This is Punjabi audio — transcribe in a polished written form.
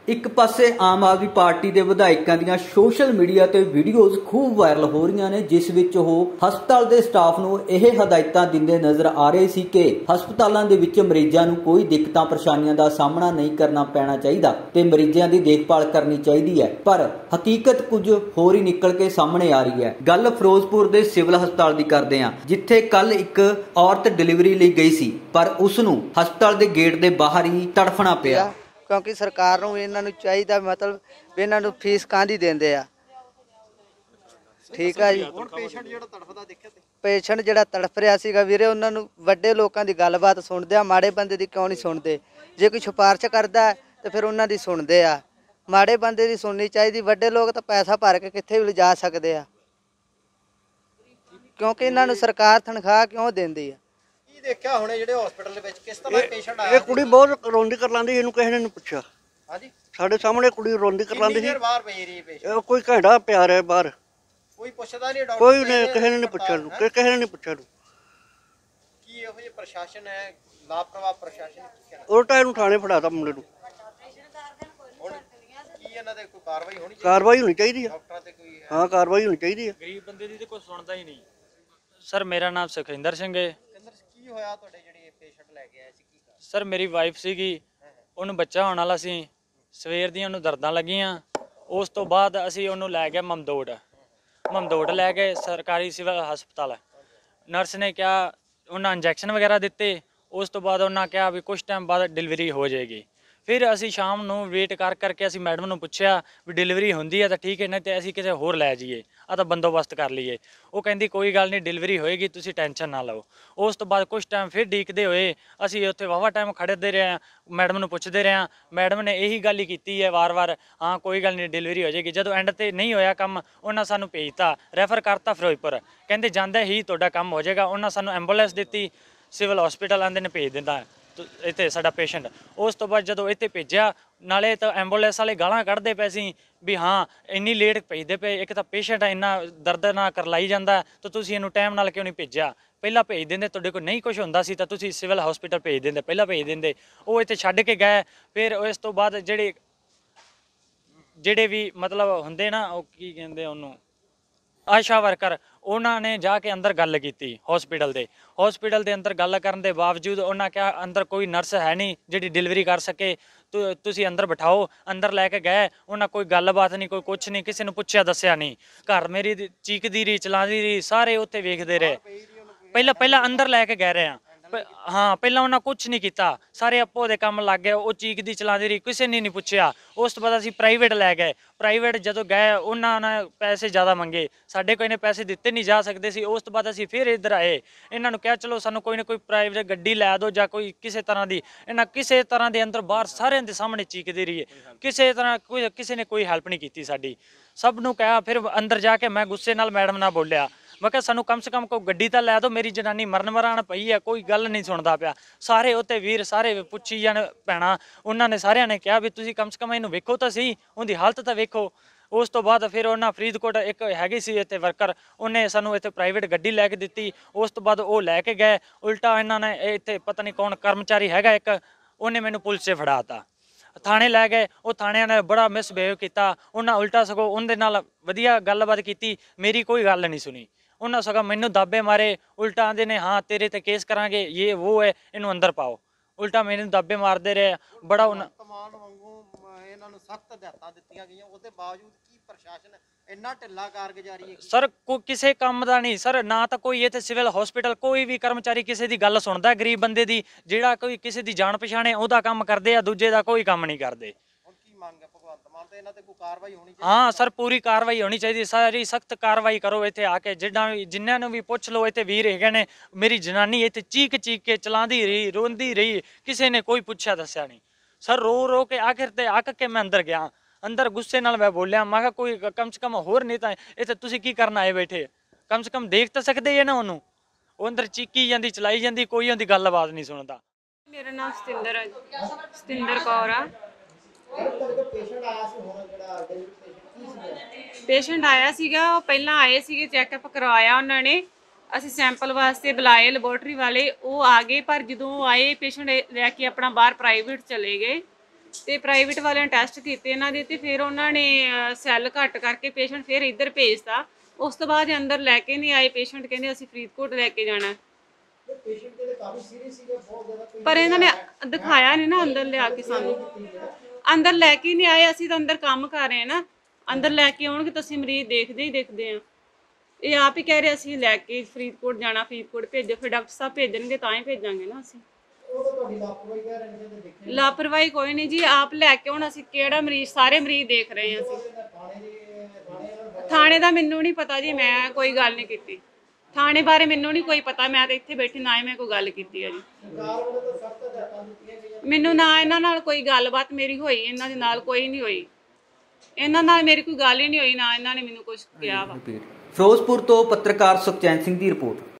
ਇੱਕ ਪਾਸੇ ਆਮ ਆਦਮੀ ਪਾਰਟੀ ਦੇ ਵਿਧਾਇਕਾਂ ਦੀਆਂ ਸੋਸ਼ਲ ਮੀਡੀਆ ਤੇ ਵੀਡੀਓਜ਼ ਖੂਬ ਵਾਇਰਲ ਹੋ ਰਹੀਆਂ ਨੇ, ਜਿਸ ਵਿੱਚ ਉਹ ਹਸਪਤਾਲ ਦੇ ਸਟਾਫ ਨੂੰ ਇਹ ਹਦਾਇਤਾਂ ਦਿੰਦੇ ਨਜ਼ਰ ਆ ਰਹੇ ਸੀ ਕਿ ਹਸਪਤਾਲਾਂ ਦੇ ਵਿੱਚ ਮਰੀਜ਼ਾਂ ਨੂੰ ਕੋਈ ਦਿੱਕਤਾਂ ਪਰੇਸ਼ਾਨੀਆਂ ਦਾ ਸਾਹਮਣਾ ਨਹੀਂ ਕਰਨਾ ਪੈਣਾ ਚਾਹੀਦਾ ਤੇ ਮਰੀਜ਼ਾਂ ਦੀ ਦੇਖਭਾਲ ਕਰਨੀ ਚਾਹੀਦੀ ਹੈ। ਪਰ ਹਕੀਕਤ ਕੁਝ ਹੋਰ ਹੀ ਨਿਕਲ ਕੇ ਸਾਹਮਣੇ ਆ ਰਹੀ ਹੈ। ਗੱਲ ਫਿਰੋਜ਼ਪੁਰ ਦੇ ਸਿਵਲ ਹਸਪਤਾਲ ਦੀ ਕਰਦੇ ਹਾਂ, ਜਿੱਥੇ ਕੱਲ ਇੱਕ ਔਰਤ ਡਿਲੀਵਰੀ ਲਈ ਗਈ ਸੀ, ਪਰ ਉਸ ਨੂੰ ਹਸਪਤਾਲ ਦੇ ਗੇਟ ਦੇ ਬਾਹਰ ਹੀ ਤੜਫਣਾ ਪਿਆ, क्योंकि सरकार इन्हों चाहिए मतलब भी इन्हों फीस कांदी देंदे आ। ठीक है जी, पेशेंट जिहड़ा तड़फ रहा सीगा वीरे उन्होंने वड्डे लोगों की गलबात सुनते आ, माड़े बंदे की क्यों नहीं सुनते? जे कोई सिफारिश करता है तो फिर उन्हों की सुनते आ, माड़े बंदे की सुननी चाहिए। वड्डे लोग तो पैसा भर के कित्थे भी लिजा सकते हैं, क्योंकि इन्हों सरकार तनख्वाह क्यों देंदी है। देखा हुणे जेडे हॉस्पिटल दे विच किस तरह पेशेंट आया? ये कुड़ी बहुत रोंदी कर लांदी, इहनूं किसी ने नहीं पुछया। हां जी, साडे सामने कुड़ी रोंदी कर लांदी सी। बाहर पई रही पेशेंट, कोई घंटा पिया रहा बाहर, कोई पुछदा नहीं डॉक्टर, कोई ने किसी ने नहीं पुछया, किसी ने नहीं पुछया। की इहो जे प्रशासन है लापरवाह प्रशासन की कहना? उल्टा इहनूं थाणे फड़ाता मुंडे नूं। हुण की इन्हां ते कोई कार्रवाई होनी चाहिए? कार्रवाई होनी चाहिए है। डॉक्टरां ते कोई हां कार्रवाई होनी चाहिए है। गरीब बंदे दी ते कोई सुणदा ही नहीं। सर मेरा नाम सुखिंदर सिंह है। की होया तुहाडे जेहड़े पेशेंट लेके आए सी की कर? सर मेरी वाइफ सीगी, ਉਹਨੂੰ ਬੱਚਾ ਹੋਣ ਵਾਲਾ ਸੀ, ਸਵੇਰ ਦੀਆਂ ਉਹਨੂੰ ਦਰਦਾਂ ਲੱਗੀਆਂ। ਉਸ ਤੋਂ ਬਾਅਦ ਅਸੀਂ ਉਹਨੂੰ ਲੈ ਗਏ ਮਮਦੋੜ ਲੈ ਕੇ ਸਰਕਾਰੀ ਸਿਵਲ ਹਸਪਤਾਲ। ਨਰਸ ਨੇ ਕਿਹਾ, ਉਹਨਾਂ ਇੰਜੈਕਸ਼ਨ ਵਗੈਰਾ ਦਿੱਤੇ। ਉਸ ਤੋਂ ਬਾਅਦ ਉਹਨਾਂ ਕਿਹਾ ਵੀ ਕੁਝ ਟਾਈਮ ਬਾਅਦ ਡਿਲੀਵਰੀ ਹੋ ਜਾਏਗੀ। ਫਿਰ ਅਸੀਂ ਸ਼ਾਮ ਨੂੰ ਵੇਟ ਕਰਕੇ ਅਸੀਂ ਮੈਡਮ ਨੂੰ ਪੁੱਛਿਆ ਵੀ ਡਿਲੀਵਰੀ ਹੁੰਦੀ ਹੈ ਤਾਂ ਠੀਕ ਹੈ, ਨਹੀਂ ਤੇ ਅਸੀਂ ਕਿਸੇ ਹੋਰ ਲੈ ਜਾਈਏ, ਆ ਤਾਂ ਬੰਦੋਬਸਤ ਕਰ ਲਈਏ। ਉਹ ਕਹਿੰਦੀ ਕੋਈ ਗੱਲ ਨਹੀਂ, ਡਿਲੀਵਰੀ ਹੋਏਗੀ, ਤੁਸੀਂ ਟੈਨਸ਼ਨ ਨਾ ਲਓ। ਉਸ ਤੋਂ ਬਾਅਦ ਕੁਝ ਟਾਈਮ ਫਿਰ ਡੀਕਦੇ ਹੋਏ ਅਸੀਂ ਉੱਥੇ ਵਾਹਵਾ ਟਾਈਮ ਖੜ੍ਹਦੇ ਰਹੇ, ਮੈਡਮ ਨੂੰ ਪੁੱਛਦੇ ਰਹੇ। ਮੈਡਮ ਨੇ ਇਹੀ ਗੱਲ ਹੀ ਕੀਤੀ ਹੈ ਵਾਰ-ਵਾਰ, ਹਾਂ ਕੋਈ ਗੱਲ ਨਹੀਂ ਡਿਲੀਵਰੀ ਹੋ ਜਾਏਗੀ। ਜਦੋਂ ਐਂਡ ਤੇ ਨਹੀਂ ਹੋਇਆ ਕੰਮ, ਉਹਨਾਂ ਸਾਨੂੰ ਭੇਜਤਾ, ਰੈਫਰ ਕਰਤਾ ਫਿਰੋਜ਼ਪੁਰ, ਕਹਿੰਦੇ ਜਾਂਦਾ ਹੀ ਤੁਹਾਡਾ ਕੰਮ ਹੋ ਜਾਏਗਾ। ਉਹਨਾਂ ਸਾਨੂੰ ਐਂਬੂਲੈਂਸ ਦਿੱਤੀ, ਸਿਵਲ ਹਸਪੀਟਲ ਆਂਦੇ ਨੇ ਭੇਜ ਦਿੰਦਾ ਇੱਥੇ ਸਾਡਾ ਪੇਸ਼ੈਂਟ। ਉਸ ਤੋਂ ਬਾਅਦ ਜਦੋਂ ਇੱਥੇ ਭੇਜਿਆ, ਨਾਲੇ ਤਾਂ ਐਂਬੂਲੈਂਸ ਵਾਲੇ ਗਾਲਾਂ ਕੱਢਦੇ ਪਏ ਸੀ ਵੀ ਹਾਂ ਇੰਨੀ ਲੇਟ ਭੇਜਦੇ ਪਏ, ਇੱਕ ਤਾਂ ਪੇਸ਼ੈਂਟ ਇੰਨਾ ਦਰਦ ਨਾਲ ਕਰਲਾਈ ਜਾਂਦਾ ਤਾਂ ਤੁਸੀਂ ਇਹਨੂੰ ਟਾਈਮ ਨਾਲ ਕਿਉਂ ਨਹੀਂ ਭੇਜਿਆ? ਪਹਿਲਾਂ ਭੇਜ ਦਿੰਦੇ, ਤੁਹਾਡੇ ਕੋਲ ਨਹੀਂ ਕੁਝ ਹੁੰਦਾ ਸੀ ਤਾਂ ਤੁਸੀਂ ਸਿਵਲ ਹਸਪੀਟਲ ਭੇਜ ਦਿੰਦੇ, ਪਹਿਲਾਂ ਭੇਜ ਦਿੰਦੇ। ਉਹ ਇੱਥੇ ਛੱਡ ਕੇ ਗਏ। ਫਿਰ ਇਸ ਤੋਂ ਬਾਅਦ ਜਿਹੜੇ ਵੀ ਮਤਲਬ ਹੁੰਦੇ ਨਾ, ਉਹ ਕੀ ਕਹਿੰਦੇ ਉਹਨੂੰ, ਆਸ਼ਾ ਵਰਕਰ, ਉਹਨਾਂ ਨੇ ਜਾ ਕੇ ਅੰਦਰ ਗੱਲ ਕੀਤੀ ਹਸਪੀਟਲ ਦੇ ਅੰਦਰ। ਗੱਲ ਕਰਨ ਦੇ ਬਾਵਜੂਦ ਉਹਨਾਂ ਕਿਹਾ ਅੰਦਰ ਕੋਈ ਨਰਸ ਹੈ ਨਹੀਂ ਜਿਹੜੀ ਡਿਲੀਵਰੀ ਕਰ ਸਕੇ, ਤੁਸੀਂ ਅੰਦਰ ਬਿਠਾਓ। ਅੰਦਰ ਲੈ ਕੇ ਗਏ, ਉਹਨਾਂ ਕੋਈ ਗੱਲਬਾਤ ਨਹੀਂ, ਕੋਈ ਕੁਛ ਨਹੀਂ, ਕਿਸੇ ਨੂੰ ਪੁੱਛਿਆ ਦੱਸਿਆ ਨਹੀਂ। ਘਰ ਮੇਰੀ ਚੀਕਦੀ ਰਹੀ, ਚਲਾਉਂਦੀ ਰਹੀ, ਸਾਰੇ ਉੱਥੇ ਵੇਖਦੇ ਰਹੇ। ਪਹਿਲਾਂ ਅੰਦਰ ਲੈ ਕੇ ਗਏ ਰਹੇ ਹਾਂ। ਹਾਂ ਪਹਿਲਾਂ ਉਹਨਾਂ ਕੁਛ ਨਹੀਂ ਕੀਤਾ, ਸਾਰੇ ਆਪੋ ਦੇ ਕੰਮ ਲੱਗ ਗਏ। ਉਹ ਚੀਕਦੀ ਚਲਾਉਂਦੀ ਰਹੀ, ਕਿਸੇ ਨੇ ਨਹੀਂ ਪੁੱਛਿਆ। ਉਸ ਤੋਂ ਬਾਅਦ ਅਸੀਂ ਪ੍ਰਾਈਵੇਟ ਲੈ ਗਏ। ਪ੍ਰਾਈਵੇਟ ਜਦੋਂ ਗਏ, ਉਹਨਾਂ ਨੇ ਪੈਸੇ ਜ਼ਿਆਦਾ ਮੰਗੇ, ਸਾਡੇ ਕੋਈ ਨੇ ਪੈਸੇ ਦਿੱਤੇ ਨਹੀਂ ਜਾ ਸਕਦੇ ਸੀ। ਉਸ ਤੋਂ ਬਾਅਦ ਅਸੀਂ ਫਿਰ ਇੱਧਰ ਆਏ, ਇਹਨਾਂ ਨੂੰ ਕਿਹਾ ਚਲੋ ਸਾਨੂੰ ਕੋਈ ਨਾ ਕੋਈ ਪ੍ਰਾਈਵੇਟ ਗੱਡੀ ਲੈ ਦਿਓ ਜਾਂ ਕੋਈ ਕਿਸੇ ਤਰ੍ਹਾਂ ਦੀ। ਇਹਨਾਂ ਕਿਸੇ ਤਰ੍ਹਾਂ ਦੇ ਅੰਦਰ ਬਾਹਰ ਸਾਰਿਆਂ ਦੇ ਸਾਹਮਣੇ ਚੀਕਦੇ ਰਹੀਏ, ਕਿਸੇ ਨੇ ਕੋਈ ਹੈਲਪ ਨਹੀਂ ਕੀਤੀ ਸਾਡੀ। ਸਭ ਨੂੰ ਕਿਹਾ, ਫਿਰ ਅੰਦਰ ਜਾ ਕੇ ਮੈਂ ਗੁੱਸੇ ਨਾਲ ਮੈਡਮ ਨਾਲ ਬੋਲਿਆ, ਮੈਂ ਕਿਹਾ ਸਾਨੂੰ ਕਮ ਸੇ ਕਮ ਕੋਈ ਗੱਡੀ ਤਾਂ ਲੈ ਦਿਓ, ਮੇਰੀ ਜਨਾਨੀ ਮਰਨ ਮਰਾਣ ਪਈ ਹੈ, ਕੋਈ ਗੱਲ ਨਹੀਂ ਸੁਣਦਾ ਪਿਆ। ਸਾਰੇ ਉੱਤੇ ਵੀਰ ਸਾਰੇ ਪੁੱਛੀ ਜਾਣ ਭੈਣਾਂ, ਉਹਨਾਂ ਨੇ ਸਾਰਿਆਂ ਨੇ ਕਿਹਾ ਵੀ ਤੁਸੀਂ ਕਮ ਸੇ ਕਮ ਇਹਨੂੰ ਵੇਖੋ ਤਾਂ ਸਹੀ, ਉਹਦੀ ਹਾਲਤ ਤਾਂ ਵੇਖੋ। ਉਸ ਤੋਂ ਬਾਅਦ ਫਿਰ ਉਹਨਾਂ ਫਰੀਦਕੋਟ ਇੱਕ ਹੈਗੀ ਸੀ ਇੱਥੇ ਵਰਕਰ, ਉਹਨੇ ਸਾਨੂੰ ਇੱਥੇ ਪ੍ਰਾਈਵੇਟ ਗੱਡੀ ਲੈ ਕੇ ਦਿੱਤੀ। ਉਸ ਤੋਂ ਬਾਅਦ ਉਹ ਲੈ ਕੇ ਗਏ। ਉਲਟਾ ਇਹਨਾਂ ਨੇ ਇੱਥੇ ਪਤਾ ਨਹੀਂ ਕੌਣ ਕਰਮਚਾਰੀ ਹੈਗਾ ਇੱਕ, ਉਹਨੇ ਮੈਨੂੰ ਪੁਲਿਸ 'ਚ ਫੜਾਤਾ, ਥਾਣੇ ਲੈ ਗਏ। ਉਹ ਥਾਣਿਆਂ ਨੇ ਬੜਾ ਮਿਸਬਿਹੇਵ ਕੀਤਾ। ਉਹਨਾਂ ਉਲਟਾ ਸਗੋਂ ਉਹਦੇ ਨਾਲ ਵਧੀਆ ਗੱਲਬਾਤ ਕੀਤੀ, ਮੇਰੀ ਕੋਈ ਗੱਲ ਨਹੀਂ ਸੁਣੀ। ਉਹਨਾਂ ਸਗੋਂ ਮੈਨੂੰ ਦਾਬੇ ਮਾਰੇ, ਉਲਟਾ ਆਂਦੇ ਨੇ ਹਾਂ ਤੇਰੇ ਤੇ ਕੇਸ ਕਰਾਂਗੇ, ਇਹ ਉਹ ਹੈ, ਇਹਨੂੰ ਅੰਦਰ ਪਾਓ। ਉਲਟਾ ਮੈਨੂੰ ਦਾਬੇ ਮਾਰਦੇ ਰਹੇ ਬੜਾ। ਤਮਾਨ ਵਾਂਗੂ ਇਹਨਾਂ ਨੂੰ ਸਖਤ ਹਦਾਇਤਾਂ ਦਿੱਤੀਆਂ ਗਈਆਂ, ਉਹਦੇ ਬਾਵਜੂਦ ਕੀ ਪ੍ਰਸ਼ਾਸਨ ਇੰਨਾ ਢਿੱਲਾ ਕਾਰਗੁਜ਼ਾਰੀ ਹੈ? ਸਰ ਕਿਸੇ ਕੰਮ ਦਾ ਨਹੀਂ ਸਰ, ਨਾ ਤਾਂ ਕੋਈ ਇੱਥੇ ਸਿਵਲ ਹਸਪੀਟਲ ਕੋਈ ਵੀ ਕਰਮਚਾਰੀ ਕਿਸੇ ਦੀ ਗੱਲ ਸੁਣਦਾ ਗਰੀਬ ਬੰਦੇ ਦੀ। ਜਿਹੜਾ ਕੋਈ ਕਿਸੇ ਦੀ ਜਾਣ ਪਛਾਣੇ ਉਹਦਾ ਕੰਮ ਕਰਦੇ ਆ, ਦੂਜੇ ਦਾ ਕੋਈ ਕੰਮ ਨਹੀਂ ਕਰਦੇ। ਹੁਣ ਕੀ ਮੰਗ ਹੈ ਭਗਵੰਤ ਮਾਨ ਤੇ ਇਹਨਾਂ ਤੇ ਕੋਈ ਕਾਰਵਾਈ ਹੋਣੀ ਚਾਹੀਦੀ? ਹਾਂ ਸਰ ਪੂਰੀ ਕਾਰਵਾਈ ਹੋਣੀ ਚਾਹੀਦੀ, ਸਾਰੀ ਸਖਤ ਕਾਰਵਾਈ ਕਰੋ। ਇੱਥੇ ਆ ਕੇ ਜਿਨ੍ਹਾਂ ਨੂੰ ਵੀ ਪੁੱਛ ਲਓ, ਇੱਥੇ ਵੀਰ ਹੈਗੇ ਨੇ, ਮੇਰੀ ਜਨਾਨੀ ਇੱਥੇ ਚੀਕ ਕੇ ਚਲਾਉਂਦੀ ਰਹੀ, ਰੋਂਦੀ ਰਹੀ, ਕਿਸੇ ਨੇ ਕੋਈ ਪੁੱਛਿਆ ਦੱਸਿਆ ਨਹੀਂ। ਸਰ ਰੋ ਕੇ ਆਖਿਰ ਤੇ ਅੱਕ ਕੇ ਮੈਂ ਅੰਦਰ ਗਿਆ। ਅੰਦਰ ਗੁੱਸੇ ਨਾਲ ਮੈਂ ਬੋਲਿਆ, ਮੈਂ ਕਿਹਾ ਕੋਈ ਕਮ ਸੇ ਕਮ ਹੋਰ ਨਹੀਂ ਤਾਂ ਇੱਥੇ ਤੁਸੀਂ ਕੀ ਕਰਨ ਆਏ ਬੈਠੇ, ਕਮ ਸੇ ਕਮ ਦੇਖ ਤਾਂ ਸਕਦੇ ਹੈ ਨਾ ਉਹਨੂੰ। ਉਹ ਅੰਦਰ ਚੀਕੀ ਜਾਂਦੀ, ਚਲਾਈ ਜਾਂਦੀ, ਕੋਈ ਉਹਦੀ ਗੱਲਬਾਤ ਨਹੀਂ ਸੁਣਦਾ। ਮੇਰਾ ਨਾਮ ਸਤਿੰਦਰ ਕੌਰ ਆ। ਪੇਸ਼ੈਂਟ ਆਇਆ ਸੀਗਾ, ਉਹ ਪਹਿਲਾਂ ਆਏ ਸੀਗੇ, ਚੈੱਕਅਪ ਕਰਵਾਇਆ ਉਹਨਾਂ ਨੇ। ਅਸੀਂ ਸੈਂਪਲ ਵਾਸਤੇ ਬੁਲਾਏ ਲੈਬੋਰਟਰੀ ਵਾਲੇ, ਉਹ ਆ ਗਏ। ਪਰ ਜਦੋਂ ਆਏ ਪੇਸ਼ੈਂਟ ਲੈ ਕੇ ਆਪਣਾ ਬਾਹਰ ਪ੍ਰਾਈਵੇਟ ਚਲੇ ਗਏ। ਤੇ ਪ੍ਰਾਈਵੇਟ ਵਾਲਿਆਂ ਨੇ ਟੈਸਟ ਕੀਤੇ ਇਹਨਾਂ ਦੇ ਤੇ ਫਿਰ ਉਹਨਾਂ ਨੇ ਸੈੱਲ ਘੱਟ ਕਰਕੇ ਪੇਸ਼ੈਂਟ ਫਿਰ ਇੱਧਰ ਭੇਜਤਾ। ਉਸ ਤੋਂ ਬਾਅਦ ਅੰਦਰ ਲੈ ਕੇ ਨਹੀਂ ਆਏ ਪੇਸ਼ੈਂਟ, ਕਹਿੰਦੇ ਅਸੀਂ ਫਰੀਦਕੋਟ ਲੈ ਕੇ ਜਾਣਾ। ਪਰ ਇਹਨਾਂ ਨੇ ਦਿਖਾਇਆ ਨਹੀਂ ਨਾ ਅੰਦਰ ਲਿਆ ਕੇ, ਸਾਨੂੰ ਅੰਦਰ ਲੈ ਕੇ ਨਹੀਂ ਆਏ। ਅਸੀਂ ਤਾਂ ਅੰਦਰ ਕੰਮ ਕਰ ਰਹੇ ਹਾਂ ਨਾ, ਅੰਦਰ ਲੈ ਕੇ ਆਉਣਗੇ ਤਾਂ ਅਸੀਂ ਮਰੀਜ਼ ਦੇਖਦੇ ਹੀ ਦੇਖਦੇ ਹਾਂ। ਇਹ ਆਪ ਹੀ ਕਹਿ ਰਹੇ ਅਸੀਂ ਲੈ ਕੇ ਫਰੀਦਕੋਟ ਜਾਣਾ, ਫਰੀਦਕੋਟ ਭੇਜੋ, ਫਿਰ ਡਾਕਟਰ ਸਾਹਿਬ ਭੇਜਣਗੇ ਤਾਂ ਹੀ ਭੇਜਾਂਗੇ ਨਾ ਅਸੀਂ। ਲਾਪਰਵਾਹੀ ਕੋਈ ਨਹੀਂ ਜੀ, ਆਪ ਲੈ ਕੇ ਹੁਣ ਅਸੀਂ ਕਿਹੜਾ ਮਰੀਜ਼, ਸਾਰੇ ਮਰੀਜ਼ ਦੇਖ ਰਹੇ ਹਾਂ ਅਸੀਂ। ਥਾਣੇ ਦਾ ਮੈਨੂੰ ਨਹੀਂ ਪਤਾ ਜੀ, ਮੈਂ ਕੋਈ ਗੱਲ ਨਹੀਂ ਕੀਤੀ ਥਾਣੇ ਬਾਰੇ, ਮੈਨੂੰ ਨਹੀਂ ਕੋਈ ਪਤਾ, ਮੈਂ ਤਾਂ ਇੱਥੇ ਬੈਠੀ ਨਾ ਹੀ ਮੈਂ ਕੋਈ ਗੱਲ ਕੀਤੀ ਹੈ ਜੀ। ਮੈਨੂੰ ਨਾ ਇਹਨਾਂ ਨਾਲ ਕੋਈ ਗੱਲਬਾਤ ਮੇਰੀ ਹੋਈ, ਇਹਨਾਂ ਦੇ ਨਾਲ ਕੋਈ ਨਹੀਂ ਹੋਈ, ਇਹਨਾਂ ਨਾਲ ਮੇਰੀ ਕੋਈ ਗੱਲ ਹੀ ਨਹੀਂ ਹੋਈ, ਨਾ ਇਹਨਾਂ ਨੇ ਮੈਨੂੰ ਕੁਝ ਕਿਹਾ ਵਾ। ਫਿਰੋਜ਼ਪੁਰ ਤੋਂ ਪੱਤਰਕਾਰ ਸੁਖਚੈਨ ਸਿੰਘ ਦੀ ਰਿਪੋਰਟ।